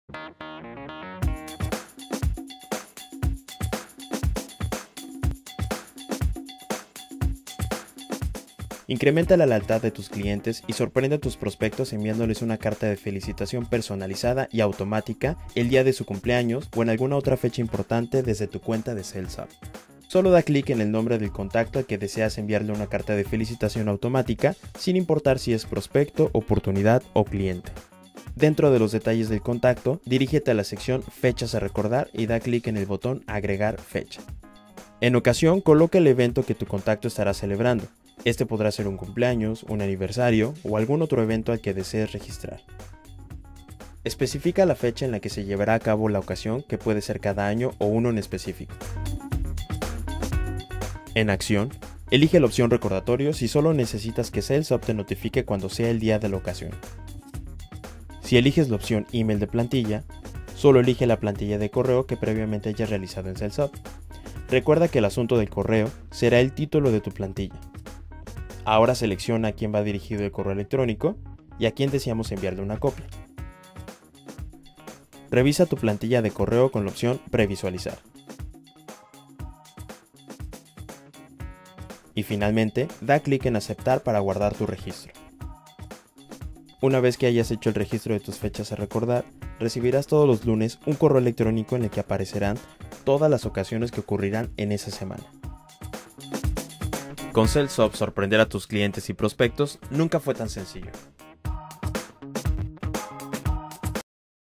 Incrementa la lealtad de tus clientes y sorprende a tus prospectos enviándoles una carta de felicitación personalizada y automática el día de su cumpleaños o en alguna otra fecha importante desde tu cuenta de Sales Hub. Solo da clic en el nombre del contacto al que deseas enviarle una carta de felicitación automática, sin importar si es prospecto, oportunidad o cliente. Dentro de los detalles del contacto, dirígete a la sección Fechas a recordar y da clic en el botón Agregar fecha. En ocasión, coloca el evento que tu contacto estará celebrando. Este podrá ser un cumpleaños, un aniversario o algún otro evento al que desees registrar. Especifica la fecha en la que se llevará a cabo la ocasión, que puede ser cada año o uno en específico. En acción, elige la opción recordatorio si solo necesitas que Sales Hub te notifique cuando sea el día de la ocasión. Si eliges la opción email de plantilla, solo elige la plantilla de correo que previamente hayas realizado en Sales Hub. Recuerda que el asunto del correo será el título de tu plantilla. Ahora selecciona a quién va dirigido el correo electrónico y a quién deseamos enviarle una copia. Revisa tu plantilla de correo con la opción Previsualizar. Y finalmente, da clic en Aceptar para guardar tu registro. Una vez que hayas hecho el registro de tus fechas a recordar, recibirás todos los lunes un correo electrónico en el que aparecerán todas las ocasiones que ocurrirán en esa semana. Con Sales Hub, sorprender a tus clientes y prospectos nunca fue tan sencillo.